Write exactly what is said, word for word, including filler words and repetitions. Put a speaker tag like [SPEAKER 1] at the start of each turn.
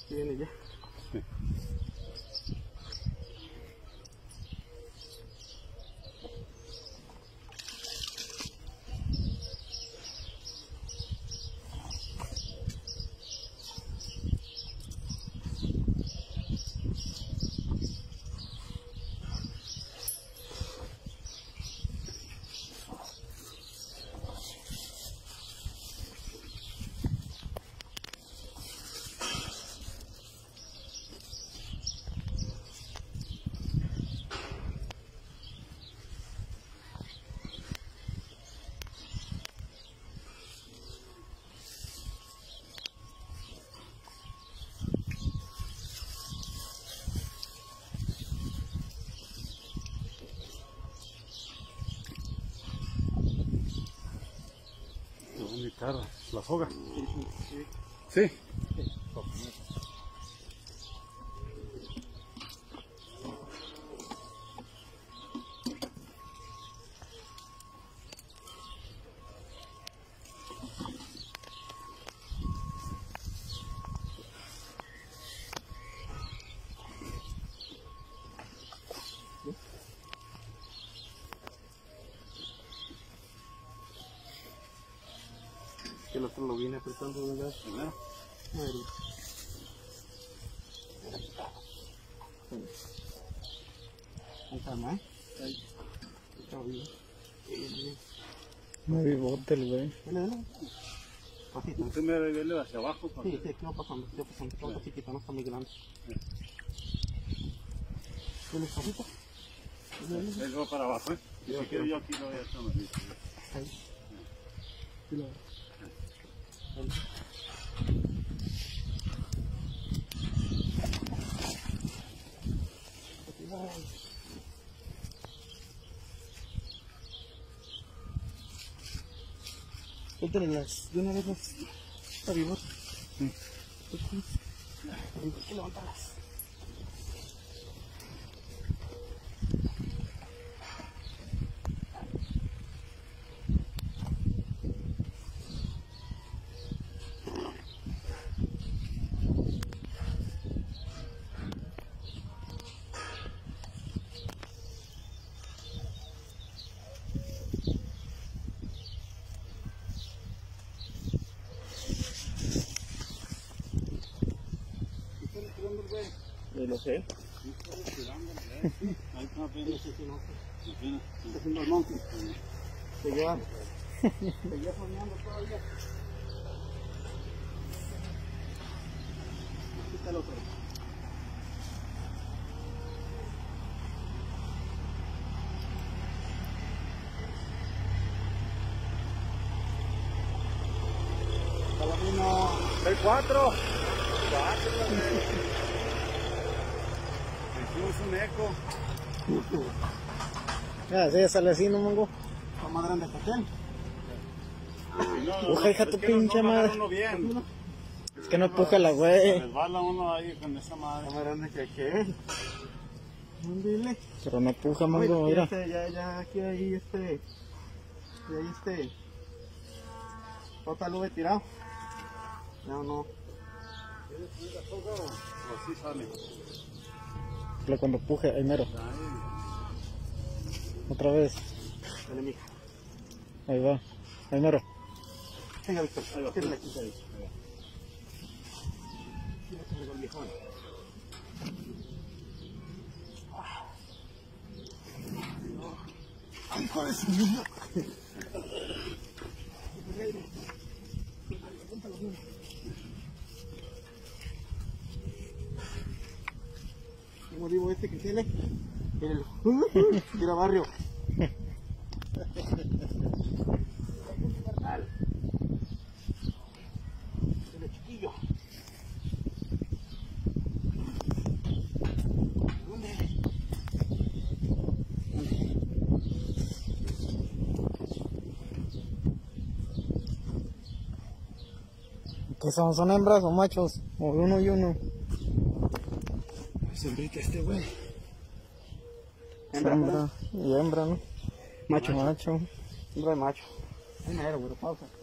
[SPEAKER 1] Viene ya.
[SPEAKER 2] Sí. Mi carro, la soga. Sí.
[SPEAKER 1] Que el otro lo viene apretando de gas.
[SPEAKER 2] ¿Verdad?
[SPEAKER 1] Ahí está, ¿no? Ahí. Está bien.
[SPEAKER 3] No vi bote el güey.
[SPEAKER 1] Dale, dale. Pasito.
[SPEAKER 2] Usted me debe verle hacia abajo.
[SPEAKER 1] Sí, sí, aquí va pasando, aquí va pasando. Está un poquitito, no está muy grande. ¿Dale, pasito?
[SPEAKER 2] Él va para abajo, ¿eh? Y si quiero yo aquí lo voy a hacer.
[SPEAKER 1] Ahí. Sí, lo veo. Ahí. Suéltale las, de una vez las avivotas.
[SPEAKER 2] Sí.
[SPEAKER 1] Hay que levantarlas. Yo lo sé.
[SPEAKER 2] Ahí está apenas.
[SPEAKER 1] Está haciendo el monte. Se lleva. Se lleva soñando todavía. Aquí está el otro. Palomino.
[SPEAKER 2] ¿Seis cuatro? Cuatro, hicimos un eco.
[SPEAKER 3] Ah, sí, ya sale así, no mongo.
[SPEAKER 1] Está más grande que aquel.
[SPEAKER 3] Puja, hija, tu pinche madre.
[SPEAKER 2] Uno bien.
[SPEAKER 3] Es que no puja la güey.
[SPEAKER 2] Resbala uno ahí con esa
[SPEAKER 1] Está
[SPEAKER 2] madre.
[SPEAKER 1] más grande que aquel. Dile.
[SPEAKER 3] Pero no puja, mongo,
[SPEAKER 1] Oye,
[SPEAKER 3] mira.
[SPEAKER 1] este, ya, ya, aquí hay este. Y ahí este. Otra nube tirado. No, no.
[SPEAKER 2] ¿Quieres subir la soga o así sale?
[SPEAKER 3] Pero cuando puje, ahí mero. Otra vez.
[SPEAKER 1] Dale, mija.
[SPEAKER 3] Ahí va. Ahí mero.
[SPEAKER 1] Venga, Víctor.
[SPEAKER 2] Ahí va.
[SPEAKER 1] Tírale aquí. Tírale con el viejón. Ay, hijo de su niño. Como digo, este que tiene el mira barrio. Tiene chiquillo. ¿Dónde?
[SPEAKER 3] ¿Qué son? ¿Son hembras o machos? O uno y uno.
[SPEAKER 1] Sembrita este güey.
[SPEAKER 3] Hembra y hembra, ¿no?
[SPEAKER 1] Macho.
[SPEAKER 3] Macho.
[SPEAKER 1] Hembra de macho. Ahí mero, güey, pausa.